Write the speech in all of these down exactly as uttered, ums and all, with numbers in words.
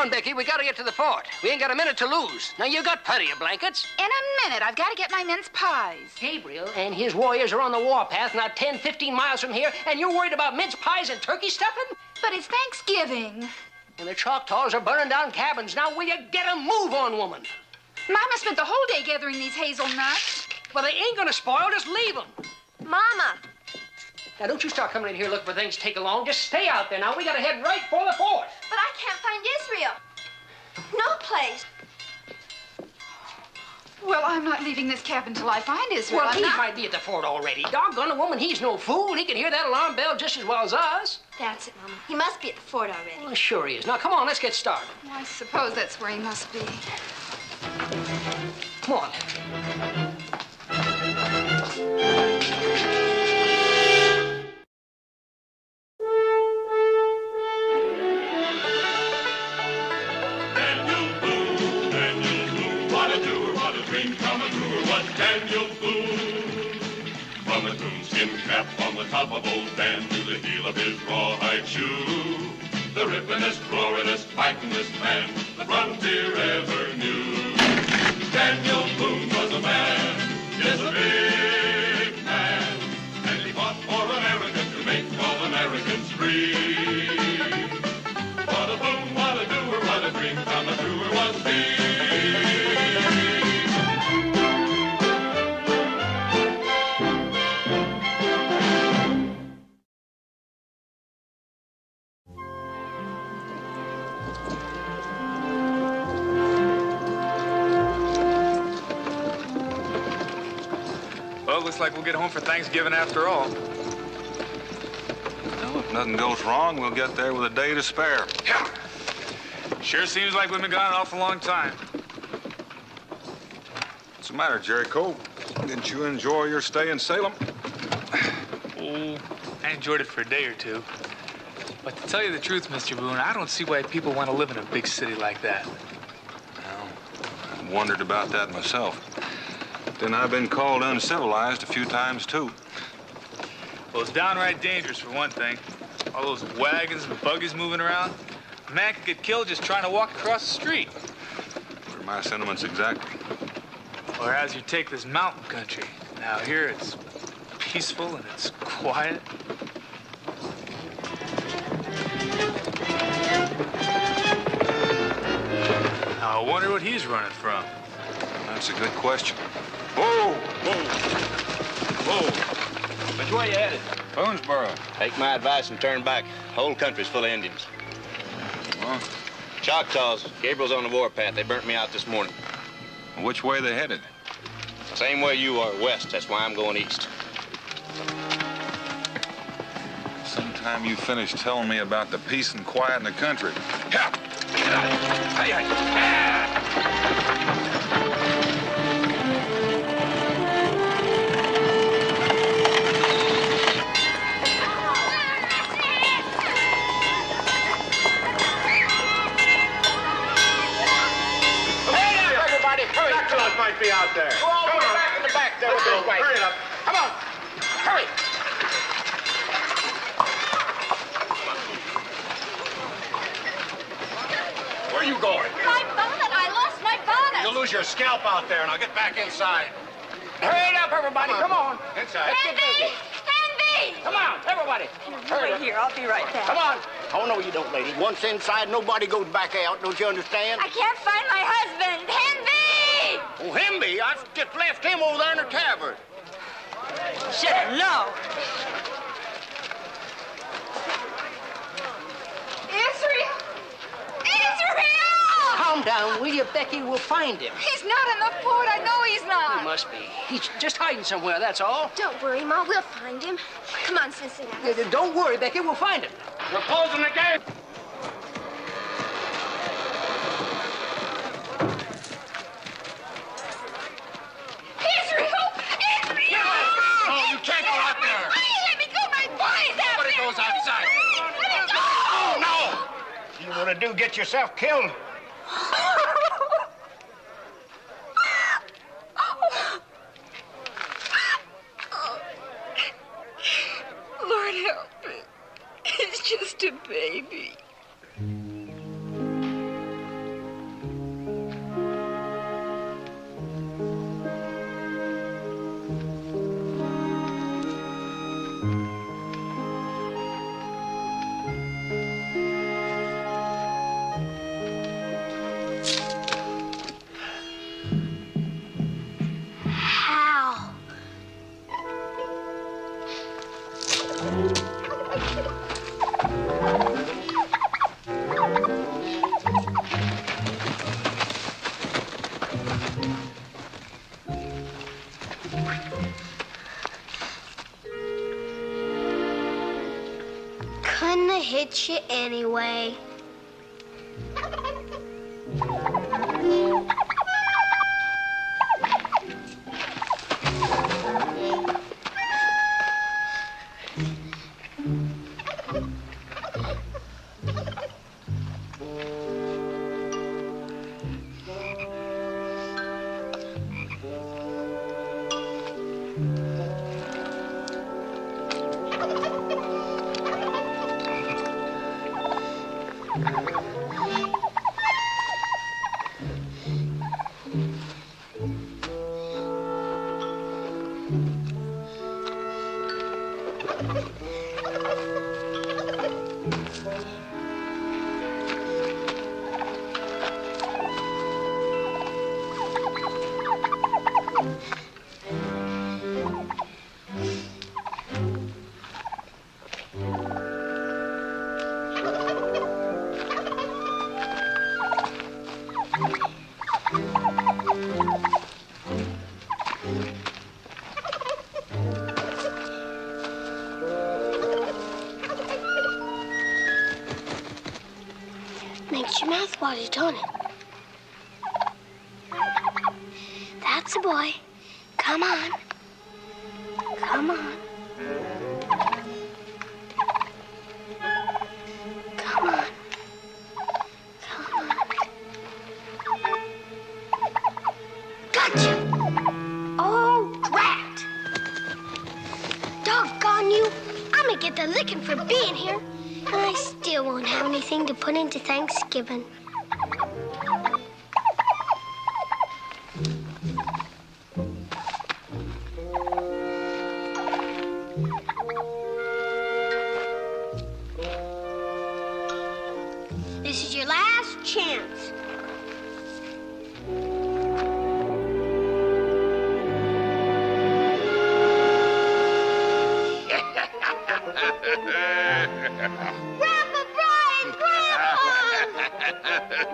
on, Becky. We gotta get to the fort. We ain't got a minute to lose. Now, you got plenty of blankets. In a minute. I've got to get my mince pies. Gabriel and his warriors are on the warpath, not ten, fifteen miles from here, and you're worried about mince pies and turkey stuffing? But it's Thanksgiving. And the Choctaws are burning down cabins. Now, will you get a move on, woman? Mama spent the whole day gathering these hazelnuts. Well, they ain't gonna spoil. Just leave them. Mama. Now, don't you start coming in here looking for things to take along. Just stay out there. Now, we gotta head right for the fort. But I can't find Israel. No place. Well, I'm not leaving this cabin till I find Israel. Well, I'm he not... might be at the fort already. Doggone a woman, he's no fool. He can hear that alarm bell just as well as us. That's it, Mama. He must be at the fort already. Well, sure he is. Now, come on, let's get started. Well, I suppose that's where he must be. Come on. Daniel Boone. From a coonskin cap on the top of old Dan to the heel of his rawhide shoe, the rippin'est, roaring'est, fighting'est man the frontier ever knew. Daniel Boone was a man, yes, a big man, and he fought for America to make all Americans free. What a boom, what a doer, what a dream come a truer was he. Looks like we'll get home for Thanksgiving after all. Well, if nothing goes wrong, we'll get there with a day to spare. Yeah. Sure seems like we've been gone an awful long time. What's the matter, Jericho? Didn't you enjoy your stay in Salem? Oh, I enjoyed it for a day or two. But to tell you the truth, Mister Boone, I don't see why people want to live in a big city like that. Well, I've wondered about that myself. Then I've been called uncivilized a few times, too. Well, it's downright dangerous, for one thing. All those wagons and buggies moving around. A man could get killed just trying to walk across the street. What are my sentiments exactly? Or as you take this mountain country. Now, here it's peaceful and it's quiet. Now, I wonder what he's running from. That's a good question. Whoa! Whoa! Whoa! Which way you headed? Boonesboro. Take my advice and turn back. The whole country's full of Indians. Well, Choctaws. Gabriel's on the warpath. They burnt me out this morning. which way they headed? Same way you are, west. That's why I'm going east. Sometime you finish telling me about the peace and quiet in the country. Yeah. Hey, hey. Might be out there. Go all the way back in the back there. Let's go. Hurry it up. Come on. Hurry. Where are you going? My bonnet. I lost my bonnet. You'll lose your scalp out there, and I'll get back inside. Hurry up, everybody. Come on. Inside. Stand B! Stand B! Come on, everybody. Hurry Wait up. here. I'll be right back. Come on. Oh, no, you don't, lady. Once inside, nobody goes back out. Don't you understand? I can't find my husband. Stand B! Oh, Himby, I just left him over there in the tavern. Shit, no. Israel! Israel! Calm down, will you, Becky? We'll find him. He's not in the fort. I know he's He not. must be. He's just hiding somewhere, that's all. Don't worry, Ma. We'll find him. Come on, Cincinnati. Uh, Don't worry, Becky. We'll find him. We're closing the gate. Israel! Israel! No, you can't go out there. Please let me go. My boy's out Nobody there. goes outside. Let me go. Oh, no. You want to do get yourself killed? Lord help me. He's just a baby. hit you anyway. Makes your mouth water, don't it? That's a boy. Come on. Come on. Come on. Come on. Gotcha! Oh, drat! Doggone you! I'm gonna get the licking for being here. And I still won't have anything to put into Thanksgiving. This is your last chance. Grandpa Brian! Grandpa!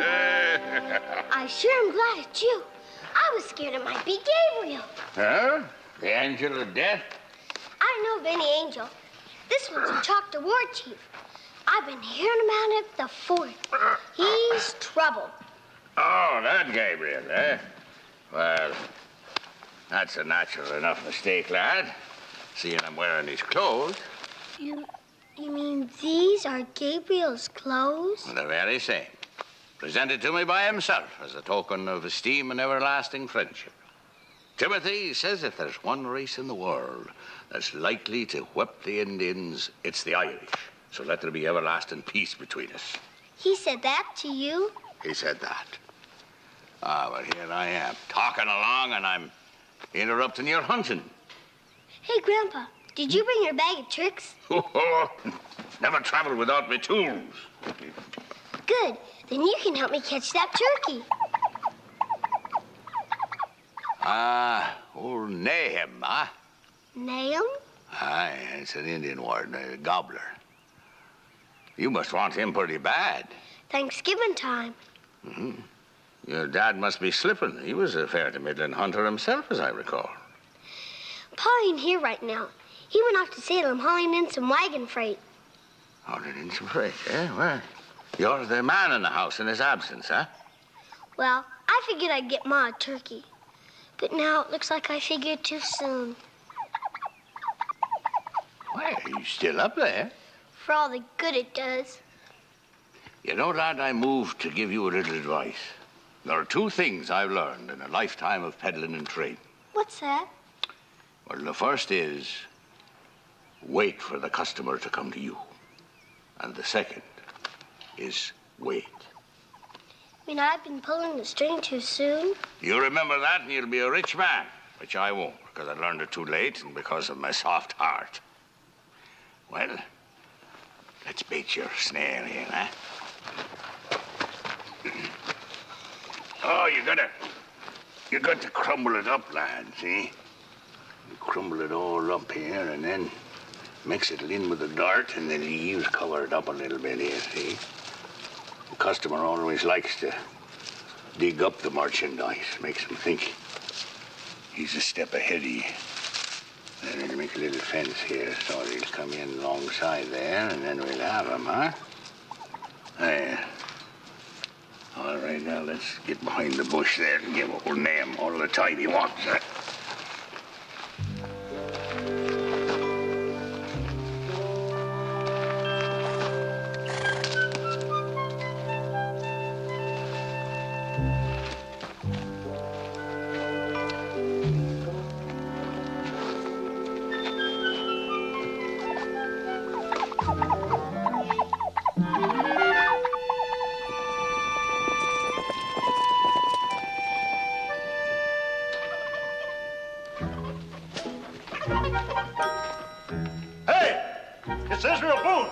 I sure am glad it's you. I was scared it might be Gabriel. Huh? The angel of death? I don't know of any angel. This one's a talk to war chief. I've been hearing about it the fort. He's trouble. Oh, that Gabriel, eh? Well, that's a natural enough mistake, lad. Seeing him wearing his clothes. You, you mean these are Gabriel's clothes? The very same. Presented to me by himself as a token of esteem and everlasting friendship. Timothy says if there's one race in the world that's likely to whip the Indians, it's the Irish. So let there be everlasting peace between us. He said that to you? He said that. Ah, well, here I am, talking along, and I'm interrupting your hunting. Hey, Grandpa, did you bring your bag of tricks? Never traveled without my tools. Good. Then you can help me catch that turkey. Ah, old Nahum, huh? Nahum? Aye, it's an Indian word, a gobbler. You must want him pretty bad. Thanksgiving time. Mm-hmm. Your dad must be slipping. He was a fair to middling hunter himself, as I recall. Pa ain't here right now. He went off to Salem hauling in some wagon freight. Hauling in some freight, eh? Well, you're the man in the house in his absence, huh? Well, I figured I'd get Ma a turkey. But now it looks like I figured too soon. Well, you still up there? For all the good it does. You know, lad, I moved to give you a little advice. There are two things I've learned in a lifetime of peddling and trade. What's that? Well, the first is wait for the customer to come to you. And the second is wait. I mean, I've been pulling the string too soon. You remember that and you'll be a rich man, which I won't, because I learned it too late and because of my soft heart. Well, let's bait your snare here, huh? Oh, you gotta, you got to crumble it up, lad, see? You crumble it all up here and then mix it in with the dirt and the leaves, cover it up a little bit here, see? The customer always likes to dig up the merchandise, makes him think he's a step ahead of you. Let's make a little fence here so they'll come in alongside there, and then we'll have them, huh? There. All right, now let's get behind the bush there and give old Name all the time he wants, huh? Hey! It's Israel Boone!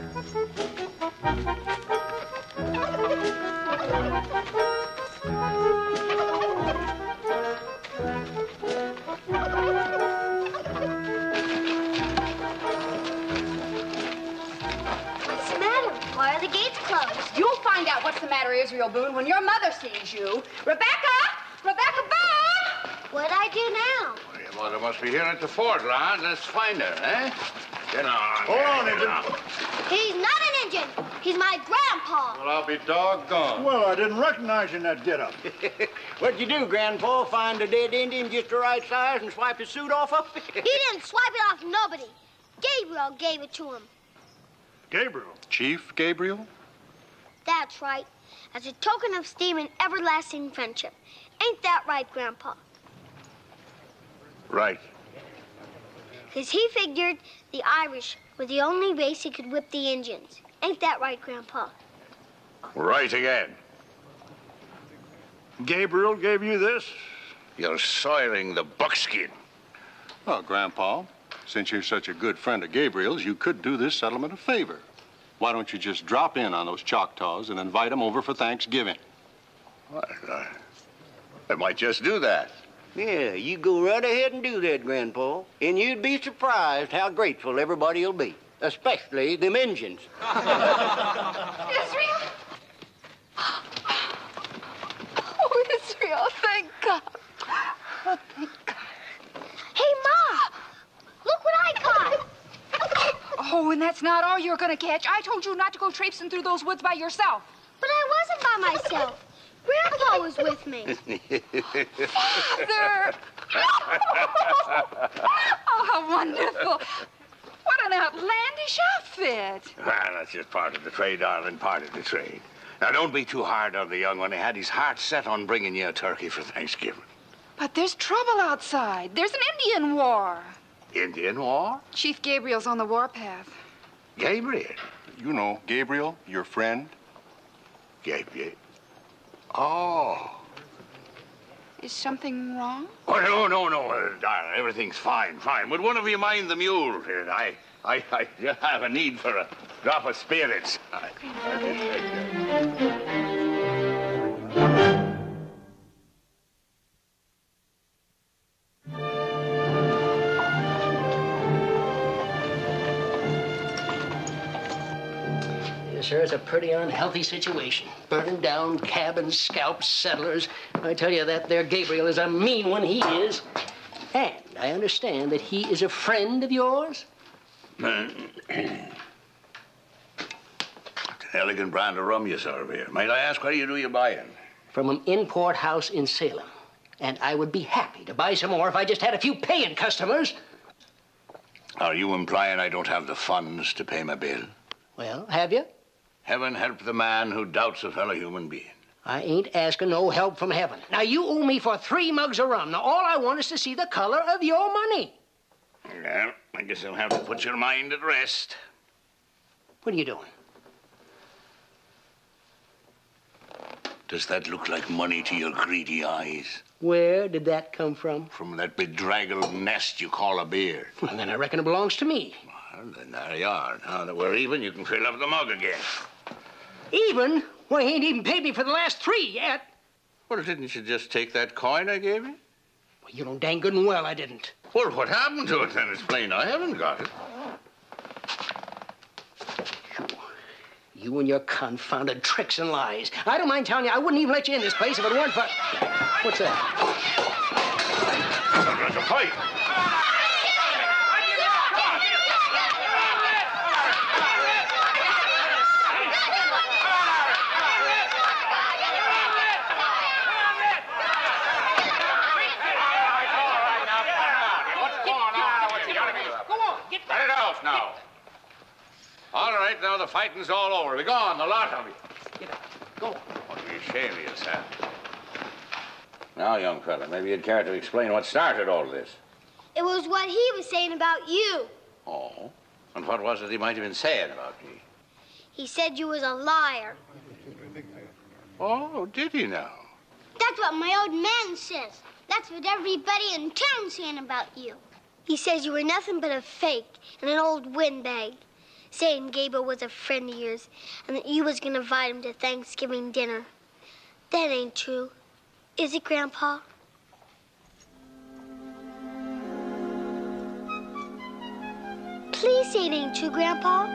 What's the matter? Why are the gates closed? You'll find out what's the matter, Israel Boone, when your mother sees you. Rebecca! Rebecca Boone! What'd I do now? Well, your mother must be here at the fort, lad. Let's find her, eh? Get on. Hold there, on, get Injun. He's not an Indian. He's my grandpa. Well, I'll be doggone. Well, I didn't recognize you in that getup. What'd you do, Grandpa? Find a dead Indian just the right size and swipe his suit off of? He didn't swipe it off nobody. Gabriel gave it to him. Gabriel. Chief Gabriel? That's right. As a token of esteem and everlasting friendship. Ain't that right, Grandpa? Right. Because he figured the Irish were the only race he could whip the Indians. Ain't that right, Grandpa? Right again. Gabriel gave you this? You're soiling the buckskin. Well, Grandpa, since you're such a good friend of Gabriel's, you could do this settlement a favor. Why don't you just drop in on those Choctaws and invite them over for Thanksgiving? Well, I, I might just do that. Yeah, you go right ahead and do that, Grandpa. And you'd be surprised how grateful everybody'll be. Especially them Injuns. Israel? Oh, Israel, thank God. Oh, thank God. Hey, Ma! Look what I caught! Oh, and that's not all you're gonna catch. I told you not to go traipsing through those woods by yourself. But I wasn't by myself. Grandpa was with me. Father! Oh, how wonderful. What an outlandish outfit. Well, that's just part of the trade, darling, part of the trade. Now, don't be too hard on the young one. He had his heart set on bringing you a turkey for Thanksgiving. But there's trouble outside. There's an Indian war. Indian war? Chief Gabriel's on the warpath. Gabriel? You know, Gabriel, your friend. Gabriel? Oh. Is something wrong? Oh, no, no, no, uh, darling. Everything's fine, fine. Would one of you mind the mule? Uh, I, I, I just have a need for a drop of spirits. I, I just take that. Sir, it's a pretty unhealthy situation. Burned down cabins, scalps, settlers. I tell you, that there Gabriel is a mean one, he is. And I understand that he is a friend of yours? It's an elegant brand of rum you serve here. Might I ask, where you do you buying? From an import house in Salem. And I would be happy to buy some more if I just had a few paying customers. Are you implying I don't have the funds to pay my bill? Well, have you? Heaven help the man who doubts a fellow human being. I ain't asking no help from heaven. Now, you owe me for three mugs of rum. Now, all I want is to see the color of your money. Well, I guess I'll have to put your mind at rest. What are you doing? Does that look like money to your greedy eyes? Where did that come from? From that bedraggled nest you call a beard. Well, then I reckon it belongs to me. Well, then there you are. Now that we're even, you can fill up the mug again. Even? Well, he ain't even paid me for the last three yet. Well, didn't you just take that coin I gave you? Well, you know dang good and well I didn't. Well, what happened to it then? It's plain I haven't got it. You, you and your confounded tricks and lies. I don't mind telling you, I wouldn't even let you in this place if it weren't for... What's that? There's a pipe. fighting's all over. Be gone, the lot of you. Get out. Go on. What are you ashamed of yourself? Now, young fella, maybe you'd care to explain what started all this. It was what he was saying about you. Oh? And what was it he might have been saying about me? He said you was a liar. Oh, did he now? That's what my old man says. That's what everybody in town's saying about you. He says you were nothing but a fake and an old windbag, saying Gabriel was a friend of yours and that you was gonna invite him to Thanksgiving dinner. That ain't true. Is it, Grandpa? Please say it ain't true, Grandpa.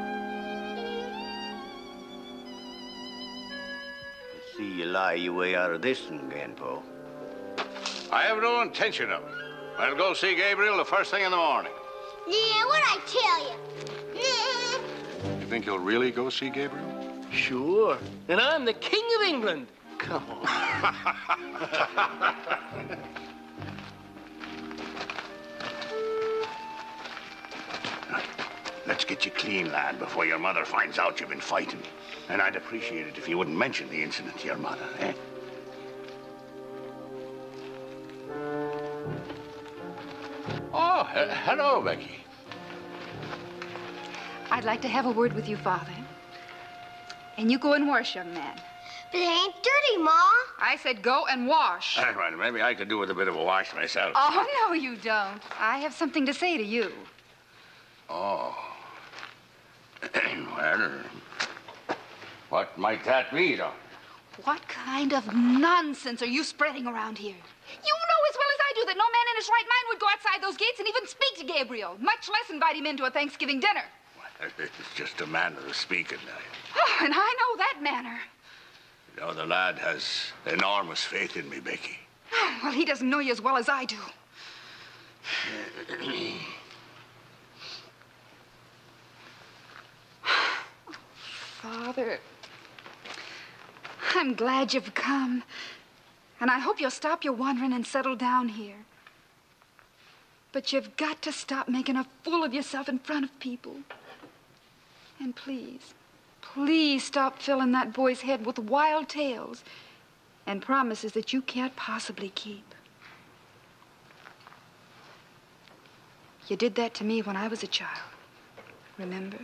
See you lie your way out of this one, Grandpa. I have no intention of it. I'll go see Gabriel the first thing in the morning. Yeah, what'd I tell you? You think you'll really go see Gabriel? Sure. And I'm the King of England. Come on. Let's get you clean, lad, before your mother finds out you've been fighting. And I'd appreciate it if you wouldn't mention the incident to your mother, eh? Oh, he hello, Becky. I'd like to have a word with you, Father. And you go and wash, young man. But it ain't dirty, Ma. I said go and wash. Uh, well, maybe I could do with a bit of a wash myself. Oh, no, you don't. I have something to say to you. Oh. Well, what might that be, though? What kind of nonsense are you spreading around here? You know as well as I do that no man in his right mind would go outside those gates and even speak to Gabriel, much less invite him into a Thanksgiving dinner. Well, it's just a manner of speaking. Oh, and I know that manner. You know, the lad has enormous faith in me, Becky. Oh, well, he doesn't know you as well as I do. Father, I'm glad you've come. And I hope you'll stop your wandering and settle down here. But you've got to stop making a fool of yourself in front of people. And please, please stop filling that boy's head with wild tales and promises that you can't possibly keep. You did that to me when I was a child. Remember?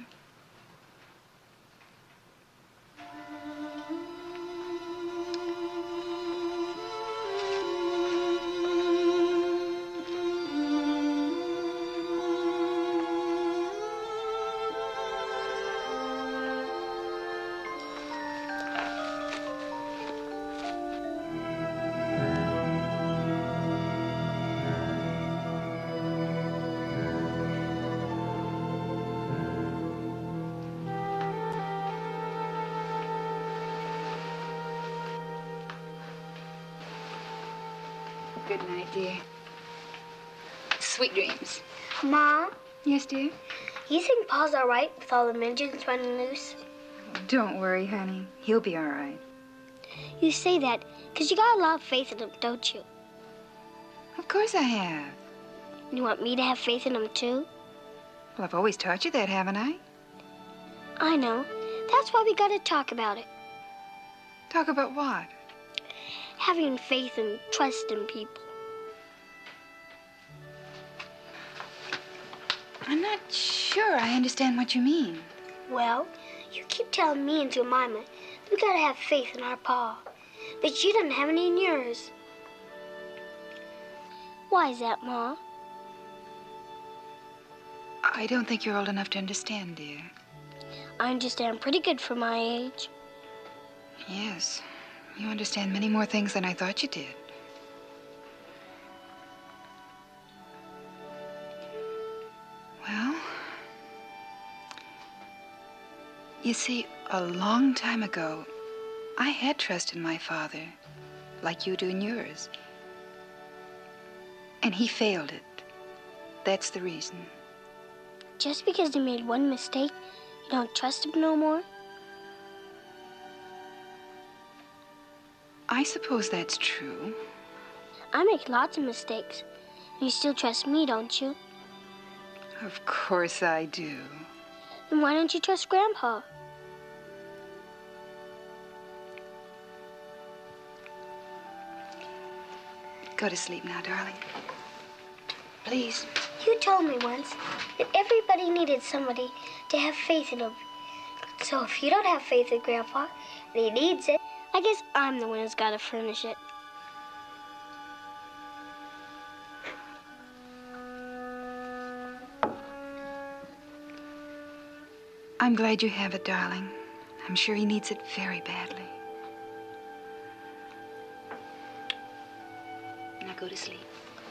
Good night, dear. Sweet dreams. Ma, Yes, dear? you think Pa's all right with all the midgets running loose? Don't worry, honey. He'll be all right. You say that because you got a lot of faith in him, don't you? Of course I have. You want me to have faith in him, too? Well, I've always taught you that, haven't I? I know. That's why we got to talk about it. Talk about what? Having faith and trust in people. I'm not sure I understand what you mean. Well, you keep telling me and Jemima we got to have faith in our Pa. But you don't have any in yours. Why is that, Ma? I don't think you're old enough to understand, dear. I understand pretty good for my age. Yes. You understand many more things than I thought you did. Well, you see, a long time ago, I had trust in my father, like you do in yours. And he failed it. That's the reason. Just because he made one mistake, you don't trust him no more? I suppose that's true. I make lots of mistakes. You still trust me, don't you? Of course I do. Then why don't you trust Grandpa? Go to sleep now, darling. Please. You told me once that everybody needed somebody to have faith in them. So if you don't have faith in Grandpa, and he needs it, I guess I'm the one who's got to furnish it. I'm glad you have it, darling. I'm sure he needs it very badly. Now go to sleep.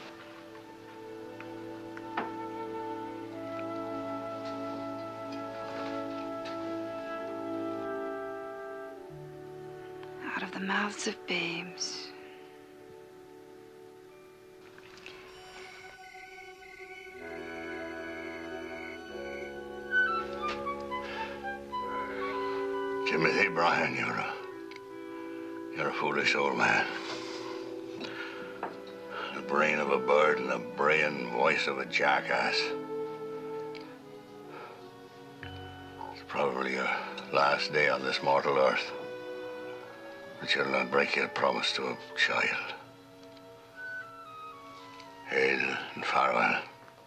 Out of the mouths of babes. Timothy Bryan, you're a, you're a foolish old man. The brain of a bird and the braying voice of a jackass. It's probably your last day on this mortal earth. But you'll not break your promise to a child. Hail and farewell.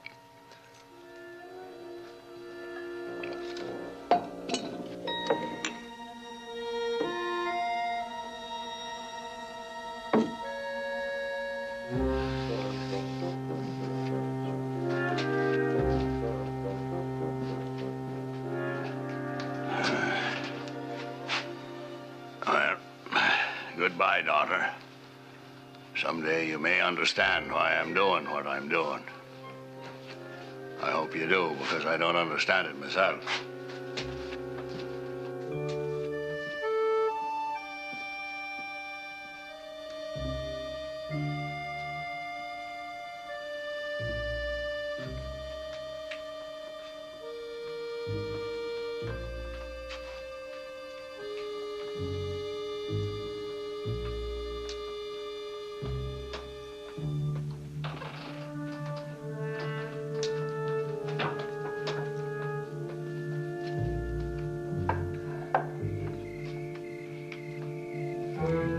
Goodbye, daughter. Someday you may understand why I'm doing what I'm doing. I hope you do, because I don't understand it myself. Mm-hmm.